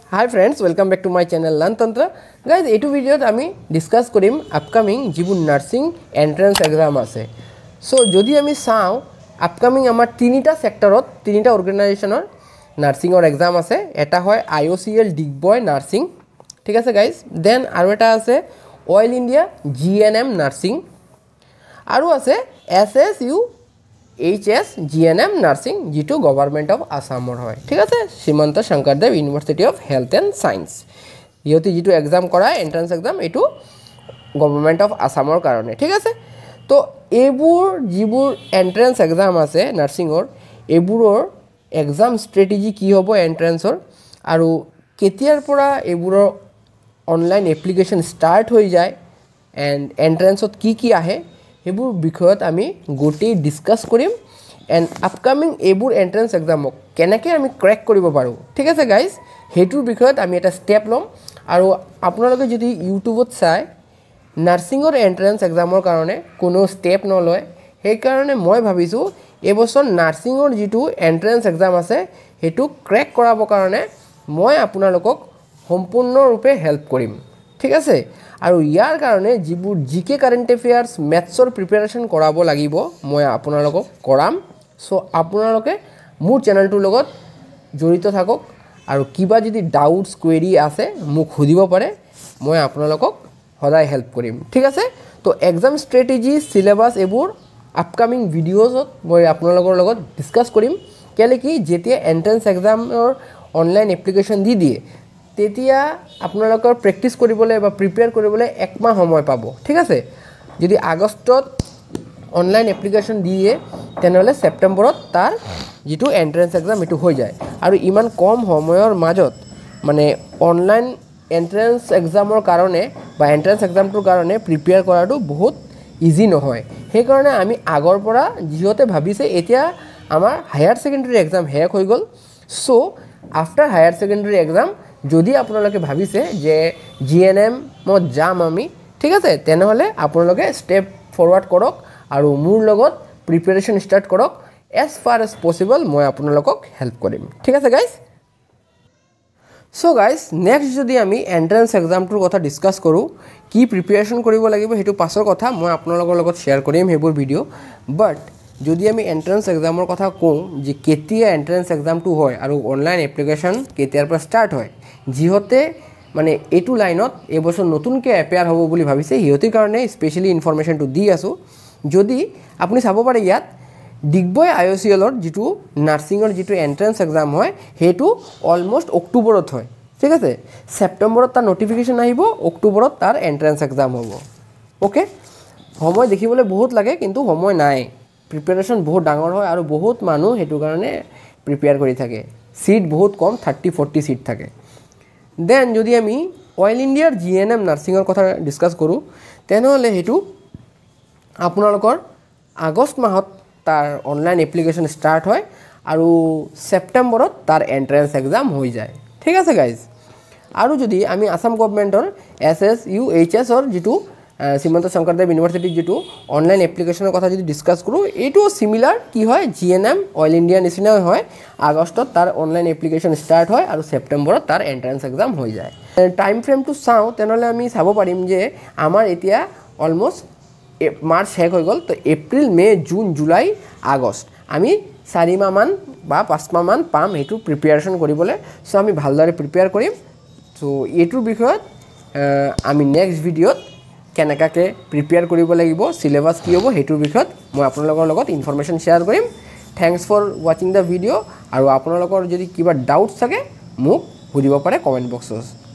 Hi friends, welcome back to my channel Learn Tantra. Guys, এইটো ভিডিওত আমি discuss কৰিম upcoming যিবোৰ নার্সিং এন্ট্রান্স এক্সাম আছে। সো যদি আমি চাও আপকামিং আমাৰ তিনিটা সেক্টৰত তিনিটা অর্গানাইজেশনৰ নার্সিংৰ এক্সাম আছে। এটা হয় IOCL ডিগবয় নার্সিং, ঠিক আছে গাইজ। দেন আৰু এটা আছে অয়েল ইন্ডিয়া GNM নার্সিং, আৰু আছে SSU HS GNM নার্সিং যেটো গভর্নমেন্ট অফ আসামৰ হয়, ঠিক আছে। Srimanta Sankardev university of health and science ইহঁতে যেটো এক্সাম কৰায় এন্ট্রান্স এক্সাম এইটো গভর্নমেন্ট অফ আসামৰ কাৰণে, ঠিক আছে। তো এইবোৰ যিবোৰ এন্ট্রান্স এক্সাম আছে নার্সিংৰ এইবোৰৰ এক্সাম স্ট্ৰেটেজি কি হ'ব এন্ট্রান্সৰ, আৰু কেতিয়াৰ পৰা এইবোৰৰ অনলাইন এপ্লিকেশন স্টাৰ্ট হৈ যায় এণ্ড এন্ট্রান্সত কি আহে সেইবোৰ বিষয়ত আমি গোটেই ডিসকাস কৰিম। এণ্ড আপকামিং এইবোৰ এন্ট্রান্স এক্সামক কেনেকৈ আমি ক্ৰেক কৰিব পাৰোঁ, ঠিক আছে গাইজ, সেইটোৰ বিষয়ত আমি এটা ষ্টেপ ল'ম। আৰু আপোনালোকে যদি ইউটিউবত চাই নার্সিংৰ এন্ট্রান্স এক্সামৰ কাৰণে কোনো ষ্টেপ নলয়, সেইকাৰণে মই ভাবিছোঁ এইবছৰ নার্সিংৰ যিটো এন্ট্রান্স এক্সাম আছে সেইটো ক্ৰেক কৰাবৰ কাৰণে মই আপোনালোকক সম্পূৰ্ণৰূপে হেল্প কৰিম, ঠিক আছে। আৰু ইয়াৰ কাৰণে যিবোৰ জিকে কাৰেণ্ট এফেয়াৰ্ছ মেথছৰ প্ৰিপাৰেশ্যন কৰাব লাগিব মই আপোনালোকক কৰাম। সো আপোনালোকে মোৰ চেনেলটোৰ লগত জড়িত থাকক, আৰু কিবা যদি ডাউটছ কুৱেৰি আছে মোক সুধিব পাৰে, মই আপোনালোকক সদায় হেল্প কৰিম, ঠিক আছে। তো এক্সাম ষ্ট্ৰেটেজি সিলেবাছ এইবোৰ আপকামিং ভিডিঅ'জত মই আপোনালোকৰ লগত ডিছকাছ কৰিম। কেলৈ কি যেতিয়া এন্ট্ৰেন্স এক্সামৰ অনলাইন এপ্লিকেশ্যন দি দিয়ে তেতিয়া আপোনালোকৰ প্ৰেক্টিছ কৰিবলৈ বা প্ৰিপেয়াৰ কৰিবলৈ একমাহ সময় পাব, ঠিক আছে। যদি আগষ্টত অনলাইন এপ্লিকেশ্যন দিয়ে তেনেহ'লে ছেপ্টেম্বৰত তাৰ যিটো এন্ট্ৰেন্স এক্সাম এইটো হৈ যায়। আৰু ইমান কম সময়ৰ মাজত মানে অনলাইন এন্ট্ৰেন্স এক্সামৰ কাৰণে বা এন্ট্ৰেন্স এক্সামটোৰ কাৰণে প্ৰিপেয়াৰ কৰাটো বহুত ইজি নহয়। সেইকাৰণে আমি আগৰ পৰা যিহঁতে ভাবিছে এতিয়া আমাৰ হায়াৰ ছেকেণ্ডেৰী এক্সাম শেষ হৈ গ'ল, so' after higher secondary exam যদি আপোনালোকে ভাবিছে যে GNMত যাম আমি, ঠিক আছে, তেনেহ'লে আপোনালোকে ষ্টেপ ফৰৱাৰ্ড কৰক আৰু মোৰ লগত প্ৰিপাৰেশ্যন ষ্টাৰ্ট কৰক। এজ ফাৰ এজ পচিবল মই আপোনালোকক হেল্প কৰিম, ঠিক আছে গাইজ। চ' গাইজ নেক্সট যদি আমি এন্ট্ৰেন্স এক্সামটোৰ কথা ডিছকাছ কৰোঁ, কি প্ৰিপাৰেশ্যন কৰিব লাগিব সেইটো পাছৰ কথা, মই আপোনালোকৰ লগত শ্বেয়াৰ কৰিম সেইবোৰ ভিডিঅ'। বাট যদি আমি এন্ট্ৰেন্স এক্সামৰ কথা কওঁ যে কেতিয়া এন্ট্ৰেন্স এক্সামটো হয় আৰু অনলাইন এপ্লিকেশ্যন কেতিয়াৰ পৰা ষ্টাৰ্ট হয়, যিহঁতে মানে এইটো লাইনত এইবছৰ নতুনকৈ এপেয়াৰ হ'ব বুলি ভাবিছে সিহঁতৰ কাৰণে স্পেচিয়েলি ইনফৰমেশ্যনটো দি আছোঁ। যদি আপুনি চাব পাৰে ইয়াত ডিগবয় IOCLৰ যিটো নাৰ্ছিঙৰ যিটো এন্ট্ৰেন্স এক্সাম হয় সেইটো অলমষ্ট অক্টোবৰত হয়, ঠিক আছে। ছেপ্টেম্বৰত তাৰ নটিফিকেশ্যন আহিব, অক্টোবৰত তাৰ এন্ট্ৰেন্স এক্সাম হ'ব, অ'কে। সময় দেখিবলৈ বহুত লাগে কিন্তু সময় নাই, প্ৰিপাৰেশ্যন বহুত ডাঙৰ হয় আৰু বহুত মানুহ সেইটো কাৰণে প্ৰিপেয়াৰ কৰি থাকে। চিট বহুত কম, 30-40 চিট থাকে। দেন যদি আমি অয়েল ইণ্ডিয়াৰ GNM নাৰ্ছিঙৰ কথা ডিছকাছ কৰোঁ তেনেহ'লে সেইটো আপোনালোকৰ আগষ্ট মাহত তাৰ অনলাইন এপ্লিকেশ্যন ষ্টাৰ্ট হয় আৰু ছেপ্টেম্বৰত তাৰ এন্ট্ৰেন্স এক্সাম হৈ যায়, ঠিক আছে গাইজ। আৰু যদি আমি আসাম গভৰ্ণমেণ্টৰ SSU HSৰ যিটো শ্ৰীমন্ত শংকৰদেৱ ইউনিভাৰ্চিটিৰ যিটো অনলাইন এপ্লিকেশ্যনৰ কথা যদি ডিছকাছ কৰোঁ, এইটো চিমিলাৰ কি হয় GNM অইল ইণ্ডিয়া নিচিনাই হয়। আগষ্টত তাৰ অনলাইন এপ্লিকেশ্যন ষ্টাৰ্ট হয় আৰু ছেপ্টেম্বৰত তাৰ এন্ট্ৰেন্স এক্সাম হৈ যায়। টাইম ফ্ৰেমটো চাওঁ তেনেহ'লে আমি চাব পাৰিম যে আমাৰ এতিয়া অলমষ্ট মাৰ্চ শেষ হৈ গ'ল, তো April May June July August আমি 4 মাহমান বা 5 মাহমান পাম সেইটো প্ৰিপেয়াৰেশ্যন কৰিবলৈ। চ' আমি ভালদৰে প্ৰিপেয়াৰ কৰিম। চ' এইটোৰ বিষয়ত আমি নেক্সট ভিডিঅ'ত কেনেকুৱাকৈ প্ৰিপেয়াৰ কৰিব লাগিব, চিলেবাছ কি হ'ব সেইটোৰ বিষয়ত মই আপোনালোকৰ লগত ইনফৰমেশ্যন শ্বেয়াৰ কৰিম। থেংকছ ফৰ ৱাচিং দ্য ভিডিঅ', আৰু আপোনালোকৰ যদি কিবা ডাউটছ থাকে মোক সুধিব পাৰে কমেণ্ট বক্সত।